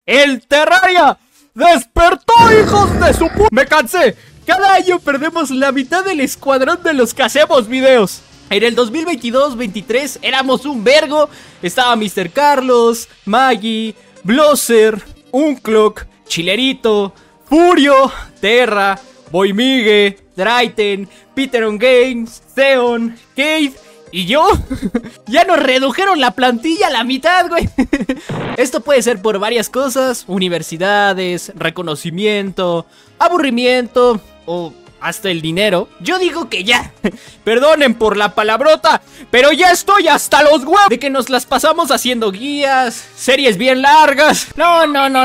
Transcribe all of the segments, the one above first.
¡El Terraria despertó, hijos de su pu... Me cansé. Cada año perdemos la mitad del escuadrón de los que hacemos videos. En el 2022-23 éramos un vergo. Estaba Mr. Carlos, Maggie, Blosser, Unclock, Chilerito, Furio, Terra, Boymigue, Draiten, Peter on Games, Theon, Kate y yo. Ya nos redujeron la plantilla a la mitad, güey. Esto puede ser por varias cosas: universidades, reconocimiento, aburrimiento o hasta el dinero. Yo digo que ya. Perdonen por la palabrota, pero ya estoy hasta los huevos de que nos las pasamos haciendo guías, series bien largas. No.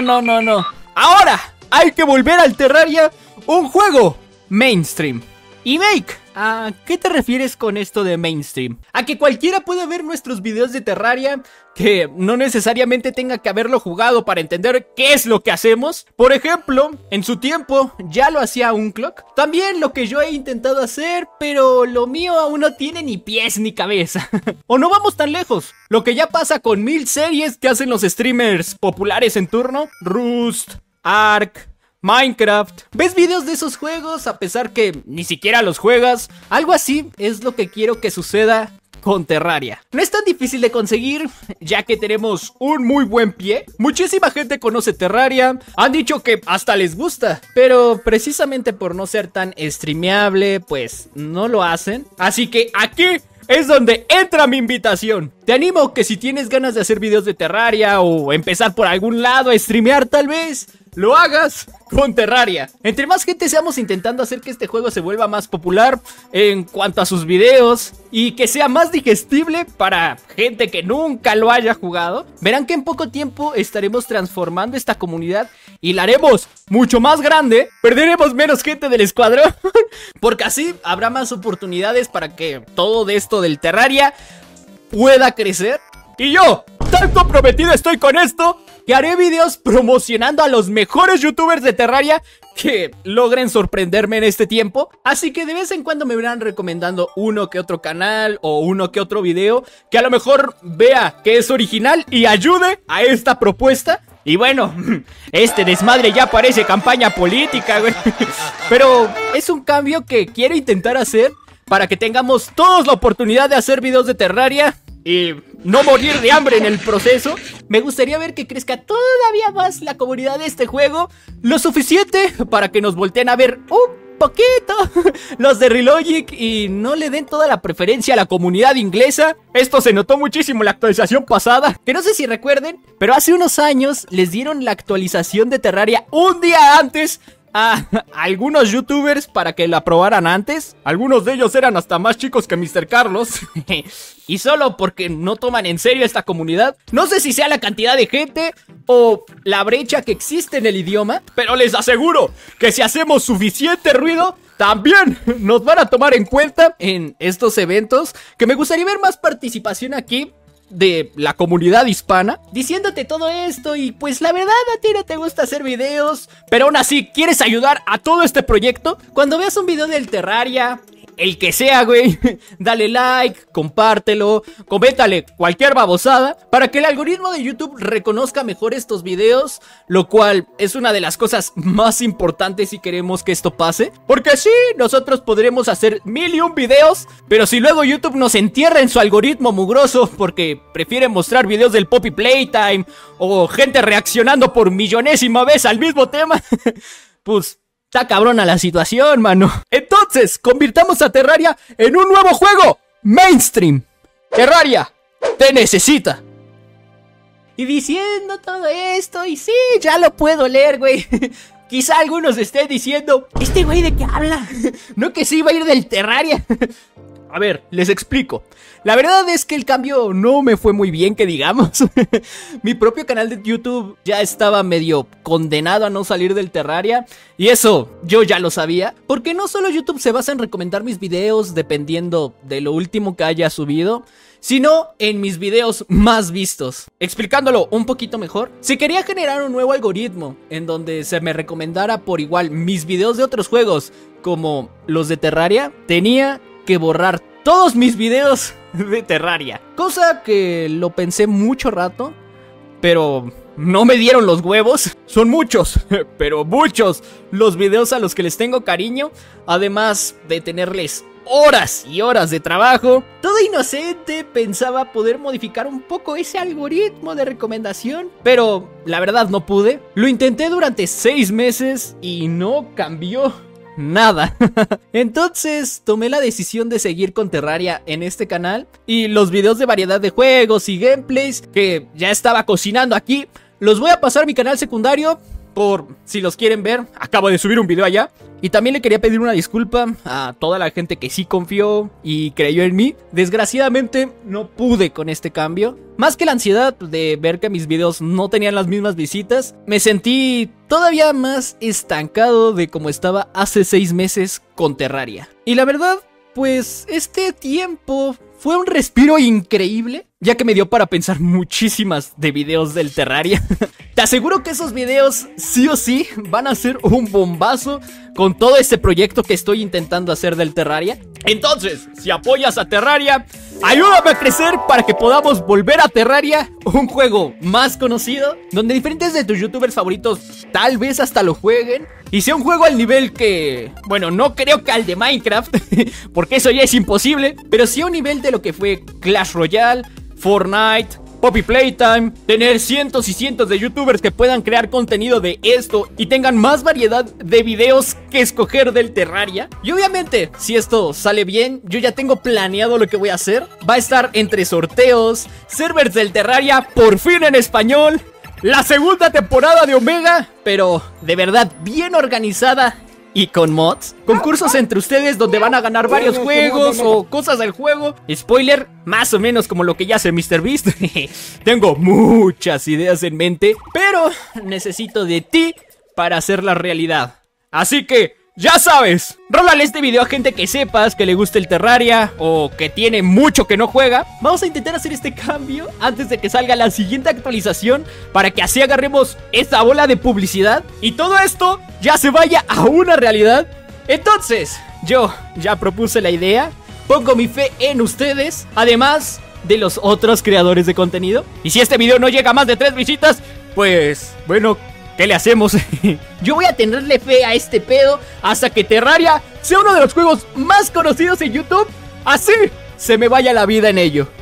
Ahora hay que volver al Terraria un juego mainstream. Y Make, ¿a qué te refieres con esto de mainstream? A que cualquiera pueda ver nuestros videos de Terraria, que no necesariamente tenga que haberlo jugado para entender qué es lo que hacemos. Por ejemplo, en su tiempo ya lo hacía Unclock. También lo que yo he intentado hacer, pero lo mío aún no tiene ni pies ni cabeza. O no vamos tan lejos. Lo que ya pasa con 1000 series que hacen los streamers populares en turno. Rust, Ark, Minecraft. ¿Ves videos de esos juegos a pesar que ni siquiera los juegas? Algo así es lo que quiero que suceda con Terraria. No es tan difícil de conseguir, ya que tenemos un muy buen pie. Muchísima gente conoce Terraria, han dicho que hasta les gusta, pero precisamente por no ser tan streameable, pues no lo hacen. Así que aquí es donde entra mi invitación. Te animo que si tienes ganas de hacer videos de Terraria o empezar por algún lado a streamear, tal vez lo hagas con Terraria. Entre más gente seamos intentando hacer que este juego se vuelva más popular en cuanto a sus videos y que sea más digestible para gente que nunca lo haya jugado, verán que en poco tiempo estaremos transformando esta comunidad y la haremos mucho más grande. Perderemos menos gente del escuadrón porque así habrá más oportunidades para que todo de esto del Terraria pueda crecer. Y yo, tan comprometido estoy con esto, que haré videos promocionando a los mejores youtubers de Terraria que logren sorprenderme en este tiempo. Así que de vez en cuando me verán recomendando uno que otro canal o uno que otro video que a lo mejor vea que es original y ayude a esta propuesta. Y bueno, este desmadre ya parece campaña política, güey. Pero es un cambio que quiero intentar hacer para que tengamos todos la oportunidad de hacer videos de Terraria y no morir de hambre en el proceso. Me gustaría ver que crezca todavía más la comunidad de este juego, lo suficiente para que nos volteen a ver un poquito los de Relogic y no le den toda la preferencia a la comunidad inglesa. Esto se notó muchísimo en la actualización pasada, que no sé si recuerden, pero hace unos años les dieron la actualización de Terraria un día antes a algunos youtubers para que la probaran antes. Algunos de ellos eran hasta más chicos que Mr. Carlos. Y solo porque no toman en serio esta comunidad. No sé si sea la cantidad de gente o la brecha que existe en el idioma, pero les aseguro que si hacemos suficiente ruido, también nos van a tomar en cuenta en estos eventos. Que me gustaría ver más participación aquí de la comunidad hispana, diciéndote todo esto. Y pues la verdad, a ti no te gusta hacer videos, pero aún así quieres ayudar a todo este proyecto. Cuando veas un video del Terraria, el que sea, güey, dale like, compártelo, coméntale cualquier babosada para que el algoritmo de YouTube reconozca mejor estos videos, lo cual es una de las cosas más importantes si queremos que esto pase. Porque sí, nosotros podremos hacer 1001 videos, pero si luego YouTube nos entierra en su algoritmo mugroso porque prefiere mostrar videos del Poppy Playtime o gente reaccionando por millonésima vez al mismo tema, pues está cabrona la situación, mano. Entonces, convirtamos a Terraria en un nuevo juego mainstream. Terraria te necesita. Y diciendo todo esto, y sí, ya lo puedo leer, güey. Quizá algunos estén diciendo, ¿este güey de qué habla? ¿No que sí iba a ir del Terraria? A ver, les explico. La verdad es que el cambio no me fue muy bien, que digamos. Mi propio canal de YouTube ya estaba medio condenado a no salir del Terraria. Y eso yo ya lo sabía, porque no solo YouTube se basa en recomendar mis videos dependiendo de lo último que haya subido, sino en mis videos más vistos. Explicándolo un poquito mejor, si quería generar un nuevo algoritmo en donde se me recomendara por igual mis videos de otros juegos como los de Terraria, tenía que borrar todos mis videos de Terraria. Cosa que lo pensé mucho rato, pero no me dieron los huevos. Son muchos, pero muchos los videos a los que les tengo cariño, además de tenerles horas y horas de trabajo. Todo inocente, pensaba poder modificar un poco ese algoritmo de recomendación, pero la verdad no pude. Lo intenté durante 6 meses y no cambió nada. Entonces tomé la decisión de seguir con Terraria en este canal, y los videos de variedad de juegos y gameplays que ya estaba cocinando aquí los voy a pasar a mi canal secundario, por si los quieren ver. Acabo de subir un video allá. Y también le quería pedir una disculpa a toda la gente que sí confió y creyó en mí. Desgraciadamente no pude con este cambio. Más que la ansiedad de ver que mis videos no tenían las mismas visitas, me sentí todavía más estancado de como estaba hace 6 meses con Terraria. Y la verdad, pues este tiempo fue un respiro increíble, ya que me dio para pensar muchísimas de videos del Terraria. Te aseguro que esos videos sí o sí van a ser un bombazo con todo este proyecto que estoy intentando hacer del Terraria. Entonces, si apoyas a Terraria, ayúdame a crecer para que podamos volver a Terraria, un juego más conocido, donde diferentes de tus youtubers favoritos tal vez hasta lo jueguen. Y sea un juego al nivel que, bueno, no creo que al de Minecraft, porque eso ya es imposible, pero sí a un nivel de lo que fue Clash Royale, Fortnite, Poppy Playtime, tener cientos y cientos de youtubers que puedan crear contenido de esto y tengan más variedad de videos que escoger del Terraria. Y obviamente, si esto sale bien, yo ya tengo planeado lo que voy a hacer. Va a estar entre sorteos, servers del Terraria por fin en español, la segunda temporada de Omega, pero de verdad bien organizada y con mods, concursos entre ustedes donde van a ganar varios juegos o cosas del juego. Spoiler, más o menos como lo que ya hace MrBeast. Tengo muchas ideas en mente, pero necesito de ti para hacerla realidad. Así que ya sabes, rólale este video a gente que sepas que le gusta el Terraria o que tiene mucho que no juega. Vamos a intentar hacer este cambio antes de que salga la siguiente actualización, para que así agarremos esta bola de publicidad y todo esto ya se vaya a una realidad. Entonces, yo ya propuse la idea, pongo mi fe en ustedes, además de los otros creadores de contenido. Y si este video no llega a más de 3 visitas, pues bueno, ¿qué le hacemos? Yo voy a tenerle fe a este pedo hasta que Terraria sea uno de los juegos más conocidos en YouTube. Así se me vaya la vida en ello.